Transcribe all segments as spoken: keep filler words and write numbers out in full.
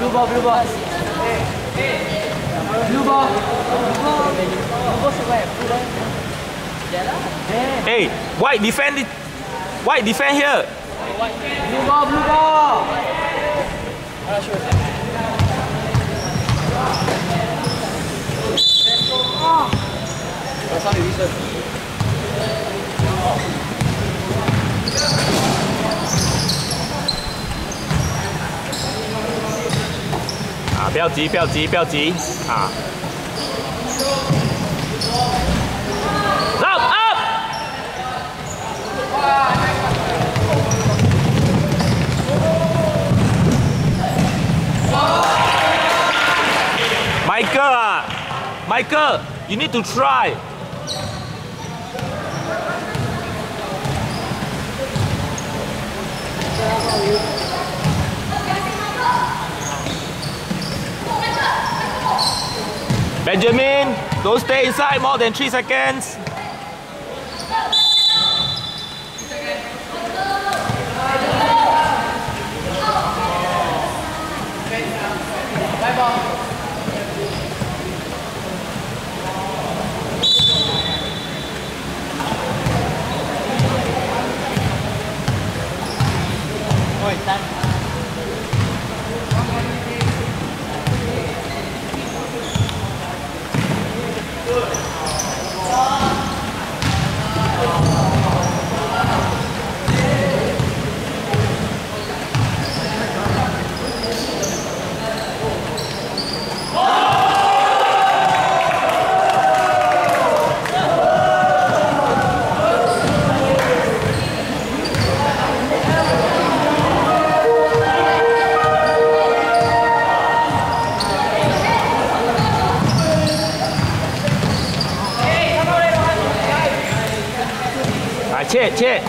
Blue ball, blue ball. Blue ball. Hey, white defend it. White defend here. Blue ball, blue ball. 啊，不要急，不要急，不要急啊！ Up, up! Michael, ah, Michael, you need to try. Benjamin, don't stay inside more than three seconds. Chết, chết.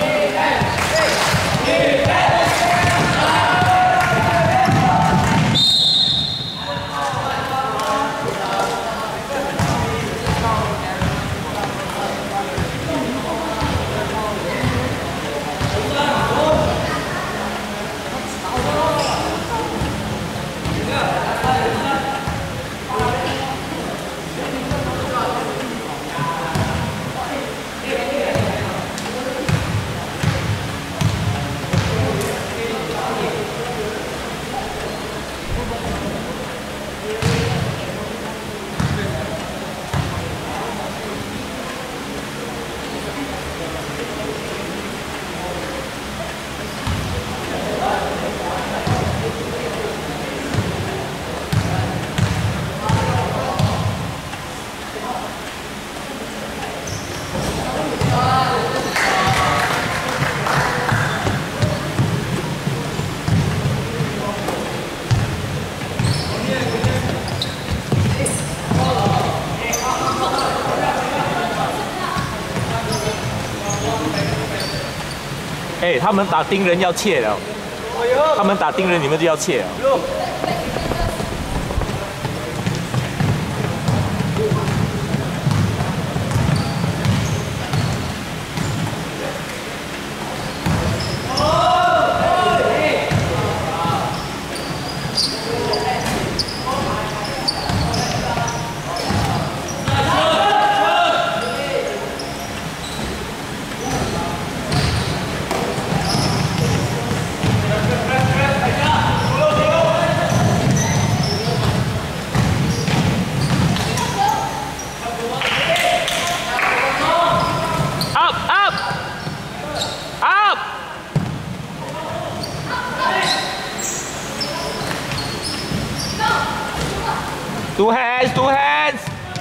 哎，他们打盯人要切了，他们打盯人，你们就要切了。Two hands, two hands.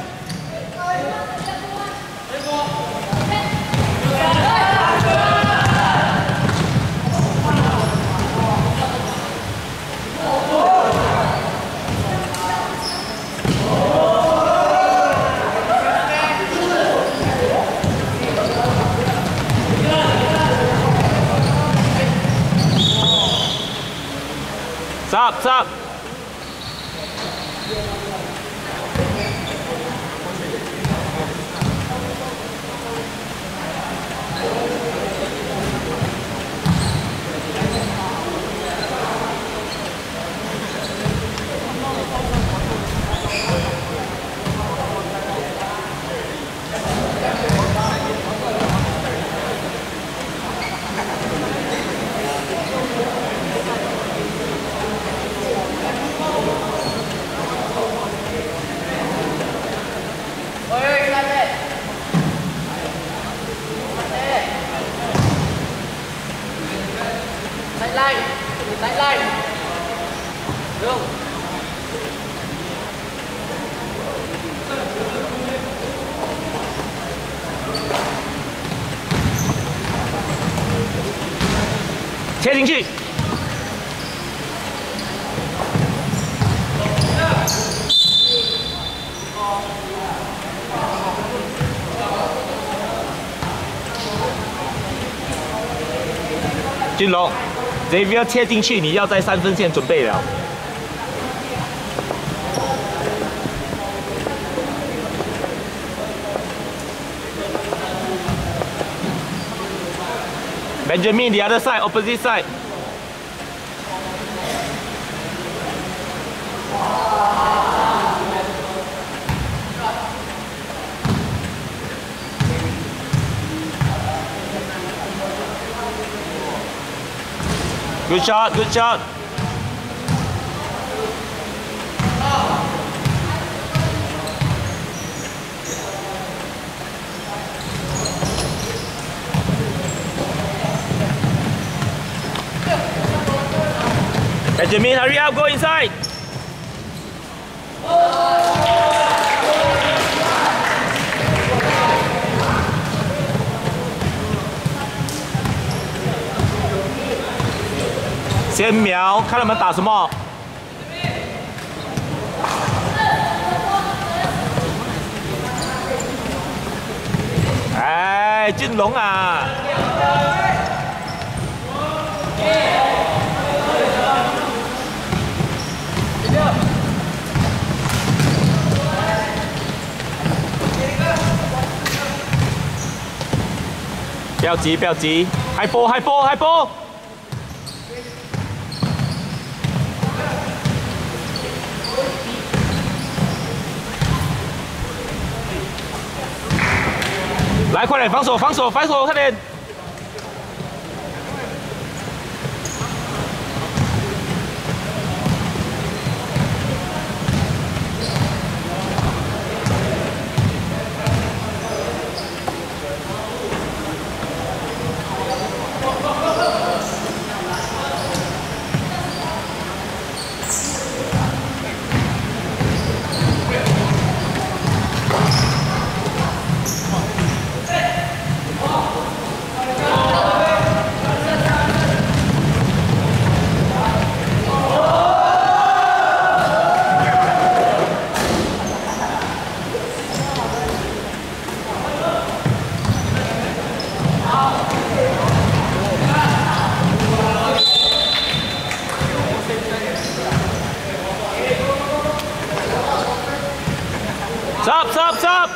Stop, stop. 不用。 切进去。俊龙 ，Xavier 切进去，你要在三分线准备了。Benjamin, the other side, opposite side. Good shot, good shot. Benjamin, hurry up, go inside.先瞄，看他们打什么。哎，俊龙啊！不要急，不要急，嗨波，嗨波，嗨波！来，快点，防守，防守，防守，快点！Stop, stop, stop!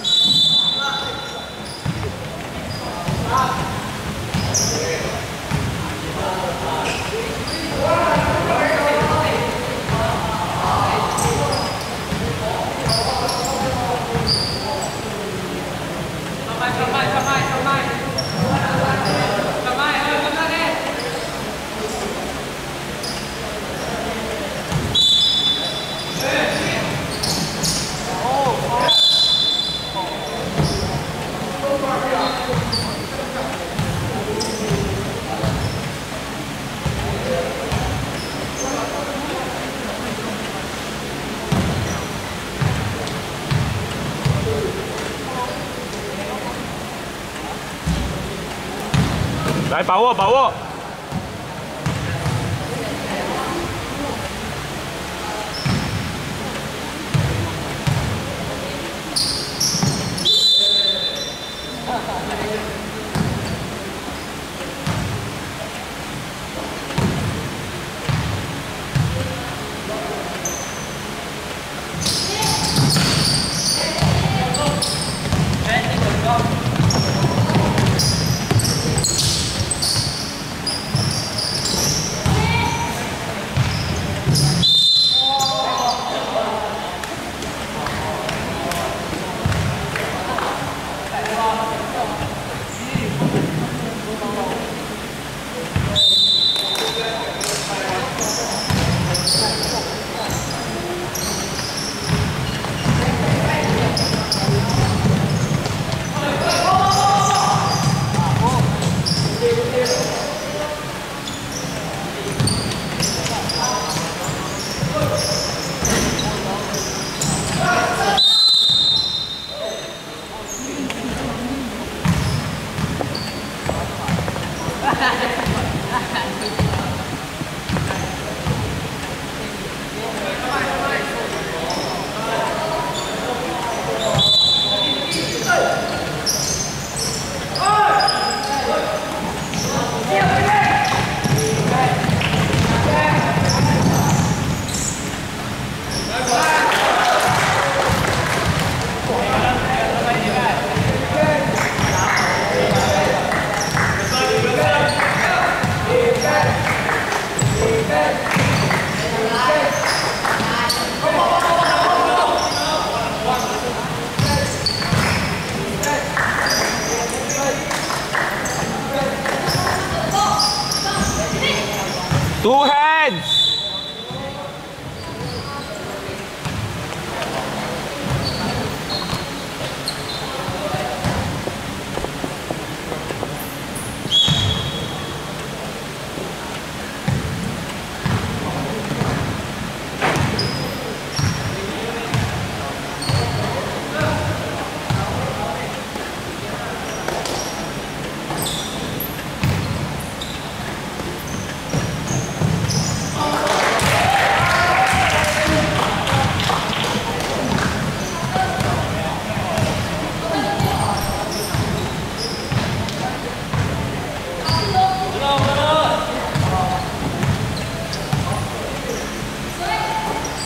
来，把握，把握。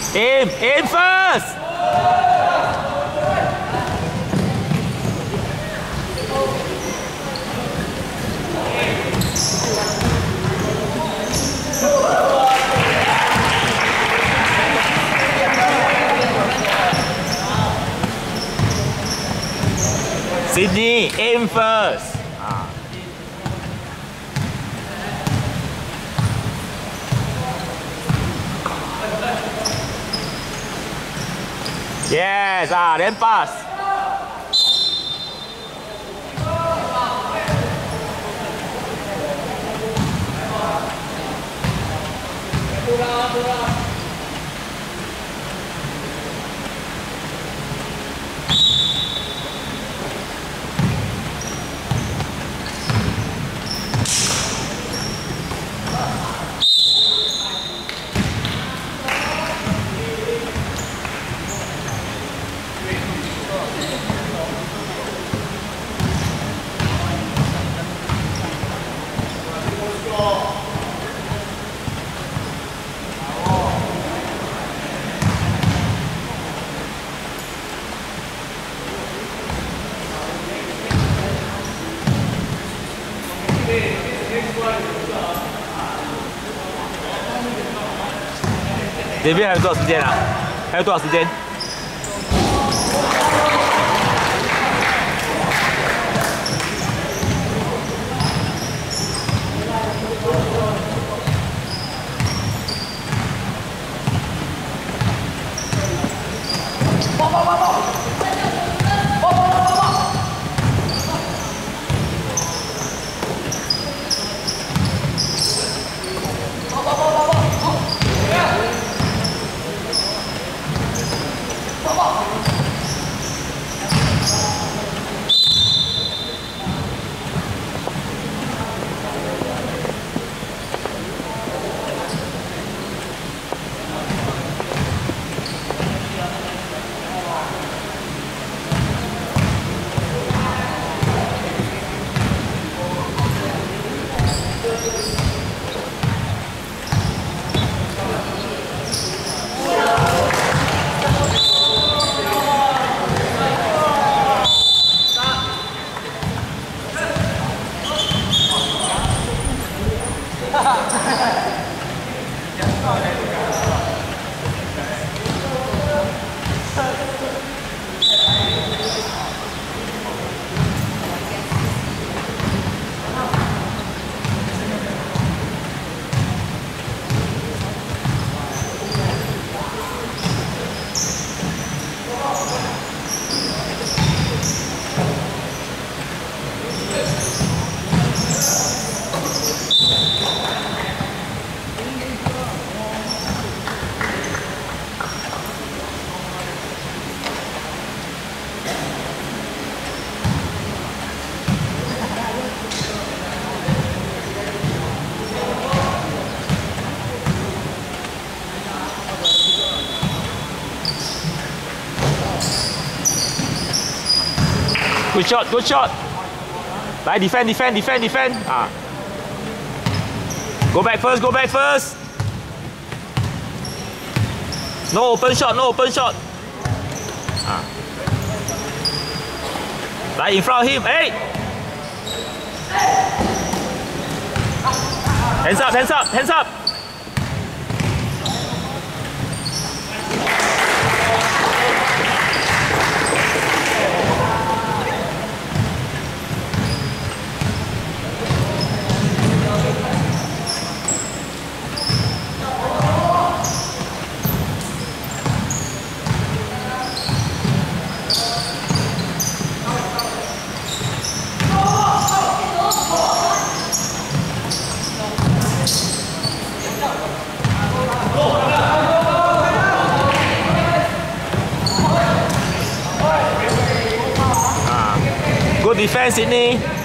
Aim, aim first. Sydney, aim first. Ah. Yes, ah, then pass.这边还有多少时间啊？还有多少时间？Good shot, good shot. 来 defend, defend, defend, defend. Ah. Go back first, go back first. No open shot, no open shot. Ah. 来 in front of him. Hey. Hands up, hands up, hands up. Good defense, Sydney.